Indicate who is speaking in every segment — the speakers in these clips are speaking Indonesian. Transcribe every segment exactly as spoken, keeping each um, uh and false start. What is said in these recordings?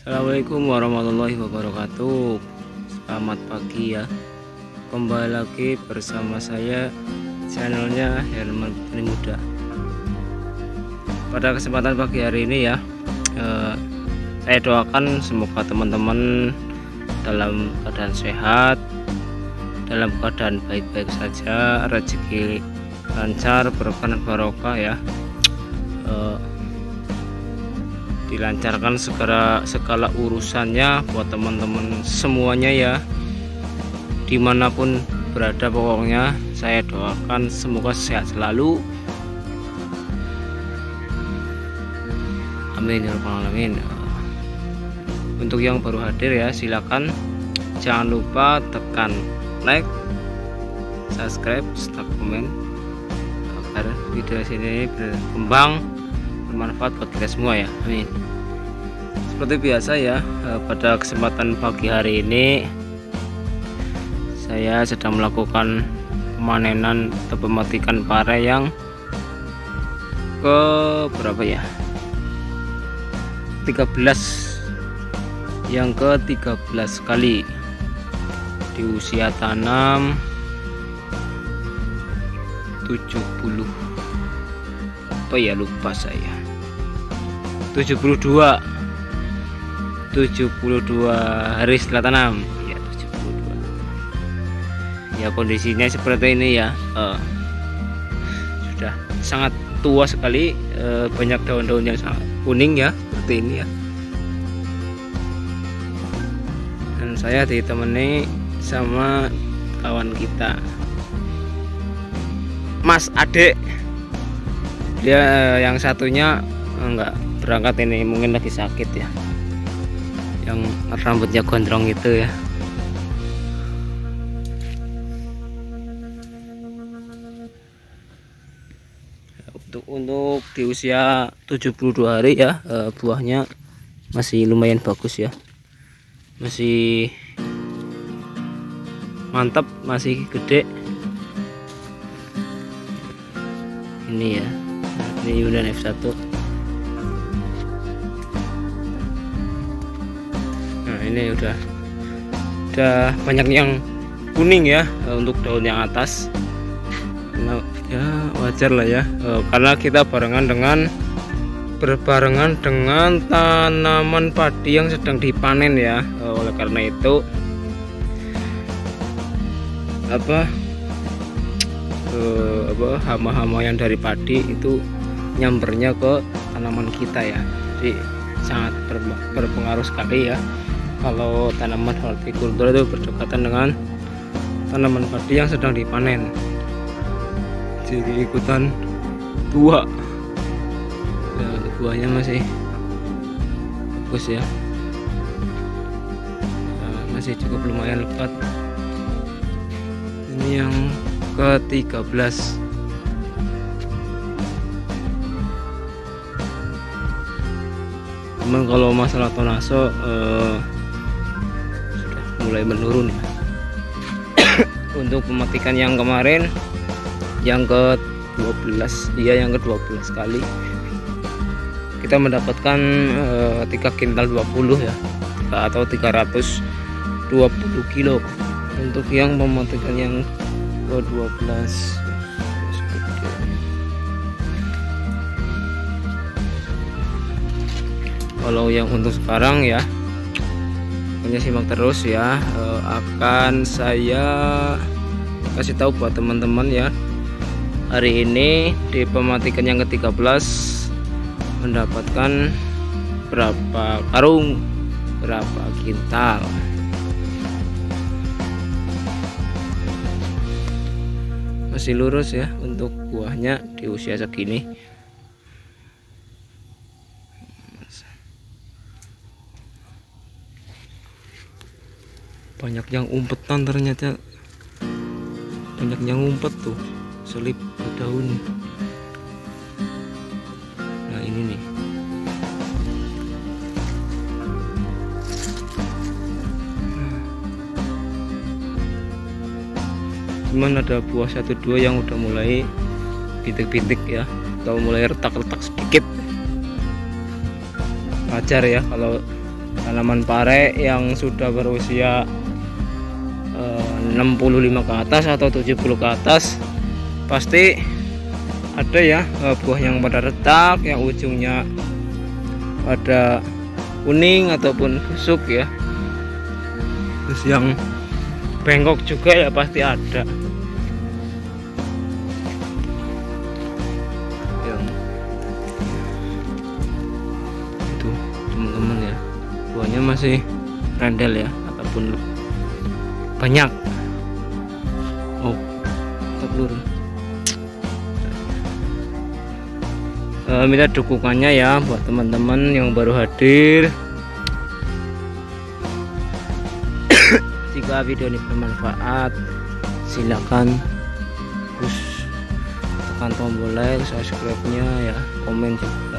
Speaker 1: Assalamualaikum warahmatullahi wabarakatuh. Selamat pagi ya. Kembali lagi bersama saya, channelnya Herman Petani Muda. Pada kesempatan pagi hari ini ya, eh, saya doakan semoga teman-teman dalam keadaan sehat, dalam keadaan baik-baik saja, rezeki lancar, berkah dan barokah ya. Eh, dilancarkan segala segala urusannya buat teman-teman semuanya ya, dimanapun berada. Pokoknya saya doakan semoga sehat selalu, amin ya rabbal alamin. Untuk yang baru hadir ya, silakan jangan lupa tekan like, subscribe, serta komen agar video ini berkembang, bermanfaat buat kita semua ya, amin. Seperti biasa ya, pada kesempatan pagi hari ini saya sedang melakukan pemanenan atau pemetikan pare yang ke berapa ya, tiga belas, yang ke tiga belas kali di usia tanam tujuh puluh apa ya, lupa saya, tujuh puluh dua hari setelah tanam ya, tujuh puluh dua ya. Kondisinya seperti ini ya, uh, sudah sangat tua sekali, uh, banyak daun-daunnya sangat kuning ya, seperti ini ya. Dan saya ditemani sama kawan kita, Mas Adek. Dia uh, yang satunya enggak berangkat ini, mungkin lagi sakit ya, yang rambutnya gondrong itu ya. Untuk untuk di usia tujuh puluh dua hari ya, eh, buahnya masih lumayan bagus ya, masih mantap, masih gede ini ya. Ini Yunnan F satu. Nah ini udah udah banyak yang kuning ya, untuk daun yang atas. Nah, ya wajar lah ya, karena kita barengan dengan berbarengan dengan tanaman padi yang sedang dipanen ya. Oleh karena itu apa eh, apa hama-hama yang dari padi itu nyambernya ke tanaman kita ya, jadi sangat berpengaruh sekali ya kalau tanaman hortikultura itu berdekatan dengan tanaman padi yang sedang dipanen, jadi ikutan tua ya. Buahnya masih bagus ya, nah, masih cukup lumayan lebat. Ini yang ke tiga belas. Cuman kalau masalah tonaso eh, sudah mulai menurun ya. Untuk pemetikan yang kemarin yang ke dua belas, iya yang ke dua belas kali, kita mendapatkan eh, tiga kintal dua puluh ya, atau tiga ratus dua puluh kilo. Untuk yang pemetikan yang ke dua belas, kalau yang untuk sekarang ya, pokoknya simak terus ya. E, akan saya kasih tahu buat teman-teman ya, hari ini di pemetikan yang ke tiga belas mendapatkan berapa karung, berapa kintal. Masih lurus ya untuk buahnya di usia segini. Banyak yang umpetan ternyata, banyak yang ngumpet tuh, selip ke daun. Nah ini nih, cuman ada buah satu dua yang udah mulai bintik-bintik ya, atau mulai retak-retak sedikit. Wajar ya kalau tanaman pare yang sudah berusia eh, enam puluh lima ke atas atau tujuh puluh ke atas, pasti ada ya eh, buah yang pada retak, yang ujungnya pada kuning ataupun busuk ya. Terus yang bengkok juga ya pasti ada. Yang itu teman-teman ya, buahnya masih randel ya ataupun banyak. Oh, tetap lurus. E, minta dukungannya ya buat teman-teman yang baru hadir. Jika video ini bermanfaat, silakan terus tekan tombol like, subscribe-nya ya, komen juga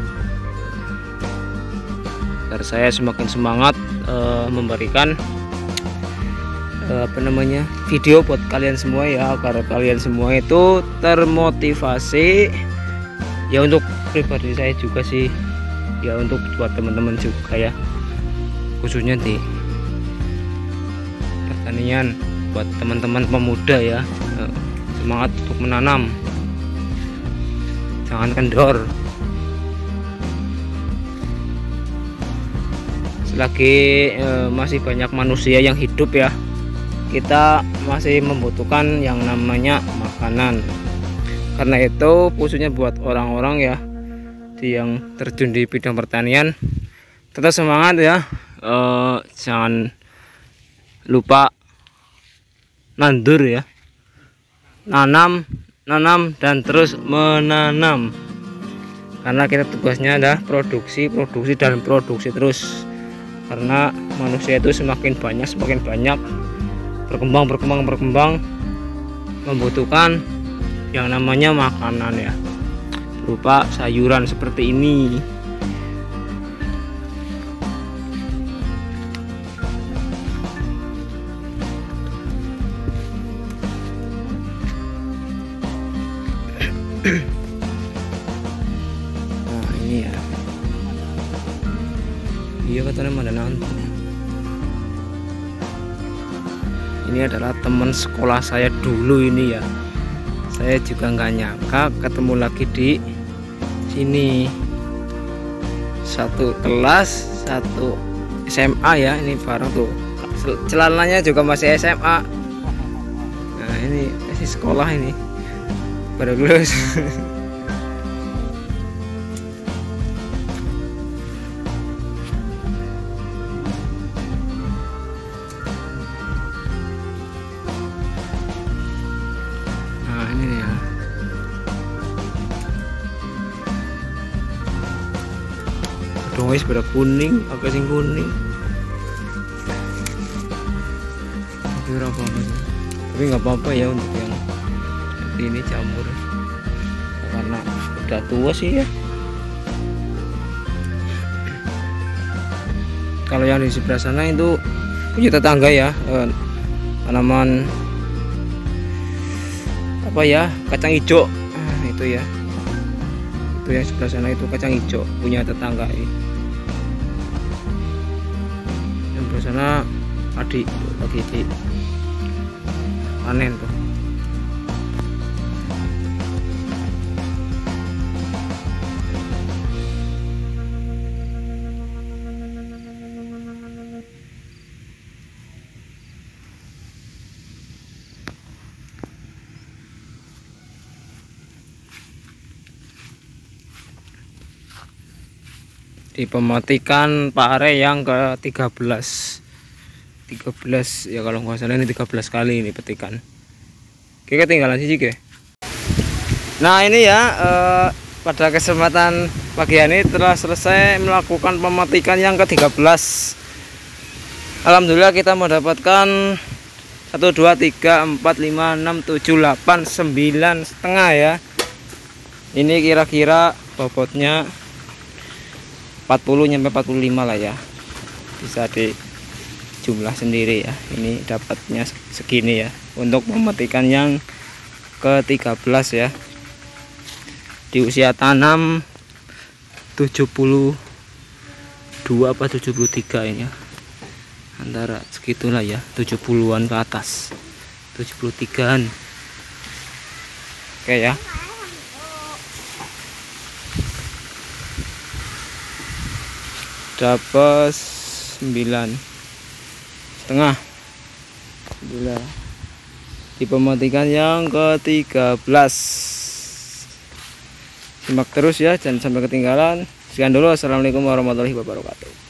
Speaker 1: agar saya semakin semangat uh, memberikan uh, apa namanya video buat kalian semua ya, agar kalian semua itu termotivasi ya, untuk pribadi saya juga sih ya, untuk buat teman-teman juga ya, khususnya di pertanian, buat teman-teman pemuda ya, semangat untuk menanam, jangan kendor. Selagi eh, masih banyak manusia yang hidup ya, kita masih membutuhkan yang namanya makanan. Karena itu khususnya buat orang-orang ya yang terjun di bidang pertanian, tetap semangat ya, eh, jangan lupa nandur ya, nanam nanam dan terus menanam, karena kita tugasnya adalah produksi produksi dan produksi terus, karena manusia itu semakin banyak semakin banyak berkembang berkembang berkembang membutuhkan yang namanya makanan ya, berupa sayuran seperti ini. Nah ini ya, iya katanya mana nanti. Ini adalah teman sekolah saya dulu ini ya. Saya juga nggak nyangka ketemu lagi di sini. Satu kelas, satu S M A ya, ini bareng tuh. Celananya juga masih S M A. Nah ini masih sekolah ini. Baru lulus. Nah ini ya, udah wis pada kuning, agak sing kuning. Tapi apa apa tapi nggak apa-apa ya untuk yang ini jamur, karena udah tua sih ya. Kalau yang di sebelah sana itu punya tetangga ya, eh, tanaman apa ya, kacang hijau. Nah, itu ya, itu yang sebelah sana itu kacang hijau punya tetangga ini. Yang sebelah sana adik lagi di panen tuh. Di pemetikan pare yang ke tiga belas tiga belas ya, kalau nggak salah ini tiga belas kali ini petikan. Oke, ketinggalan sih ke. Nah ini ya, eh, pada kesempatan pagi ini telah selesai melakukan pemetikan yang ke tiga belas. Alhamdulillah kita mendapatkan satu dua tiga empat lima enam tujuh delapan sembilan setengah ya. Ini kira-kira bobotnya empat puluh sampai empat puluh lima lah ya, bisa di jumlah sendiri ya. Ini dapatnya segini ya untuk memetikan yang ke tiga belas ya, di usia tanam tujuh puluh dua apa tujuh puluh tiga ini ya, antara segitulah ya, tujuh puluhan ke atas, tujuh puluh tigaan. Oke ya, dapat sembilan setengah. Bila di pematikan yang ke tiga belas, simak terus ya, jangan sampai ketinggalan. Sekian dulu, assalamualaikum warahmatullahi wabarakatuh.